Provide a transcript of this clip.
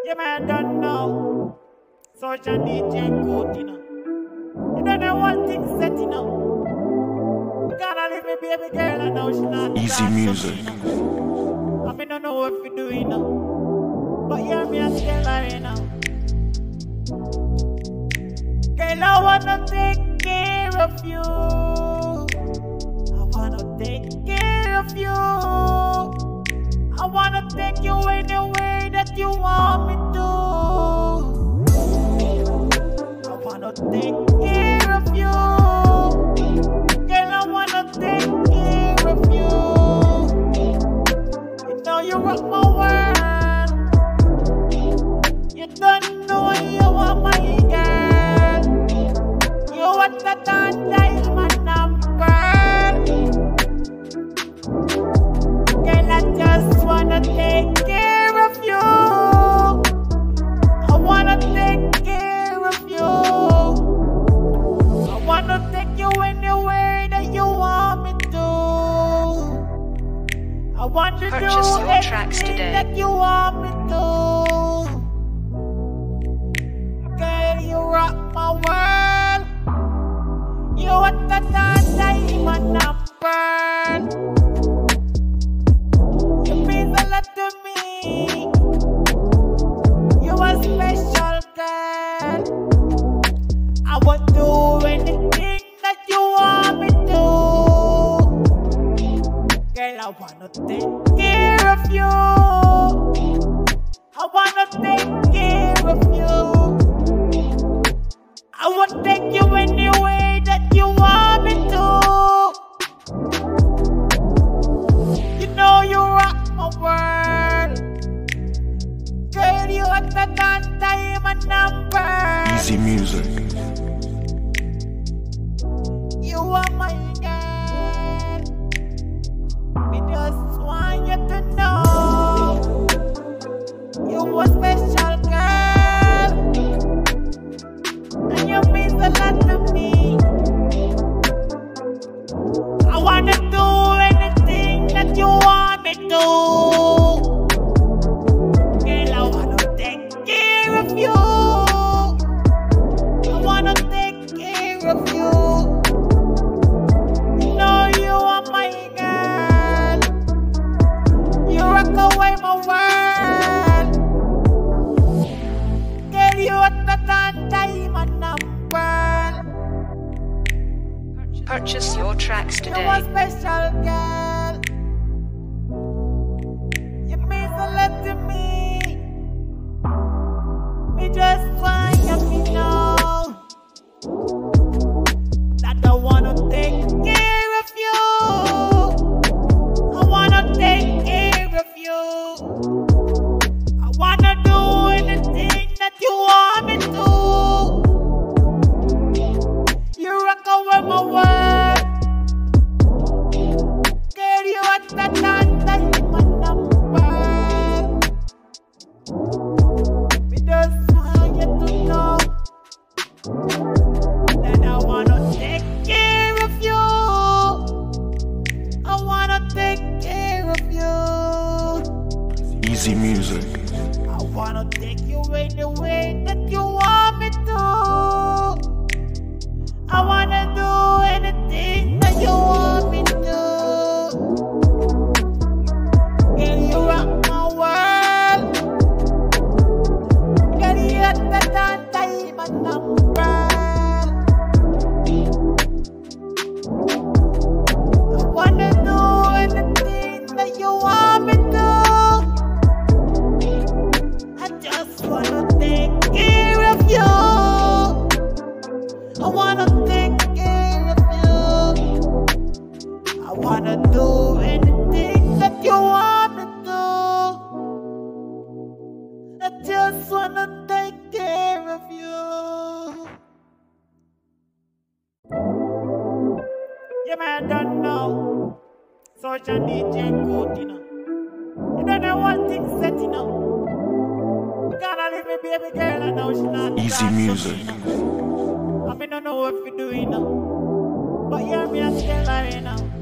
Yeah, man, don't know. Such a DJ good, you know. You don't know one thing set, you know. You gotta leave me, baby girl, I know she not. Easy music. I mean, don't know what we do, you know. But yeah, me, I tell her, you know. Girl, I wanna take care of you. I wanna take care of you. I wanna take you anywhere that you want me to. I wanna take care of you. Girl, I wanna take care of you. You know you rock my world. You don't know you are my girl. You want the diamond number. Girl, I just wanna take care of you. I wanna take care of you. I wanna take you anywhere that you want me to. I want to Purchase do your tracks anything today. that you want me to. Girl, you rock my world. You want the diamond number. You mean a lot to me. You a special girl. I would do anything that you want me to. Girl, I wanna take care of you. I wanna take care of you. I will take you anywhere that you want me to. You know you rock my world. Girl, you are the diamond number. Easy music. You are my girl. We just want you to know you a special girl, and you mean a lot to me. I wanna do anything that you want me to. Girl, I wanna take care of you. I wanna take care of you. You know you are my girl. You rock away my world. Girl, you are the diamond number. Purchase your tracks You a today. special girl. You mean a lot to me. Me just want you to know that I wanna take care of you. I wanna take care of you. I wanna do anything that you want me to. You rock over my world. Girl, you are the diamond number. We just want you to know that I wanna take care of you. I wanna take care of you. Easy music. I wanna take you anywhere that you want me to. I wanna do anything that you want me to. Girl, you rock my world. Girl, you are the diamond number. I wanna do anything that you want me to. I just wanna take care of you. I wanna take care of you. I wanna do anything that you want me to. I just wanna take care of you. Yeah, man, don't know. Such a DJ good, you know. You don't know one thing set, you know. You gotta leave me, baby girl, I know she not. Easy music. I mean, don't know what we do, you know. But yeah, me, I tell her, you know.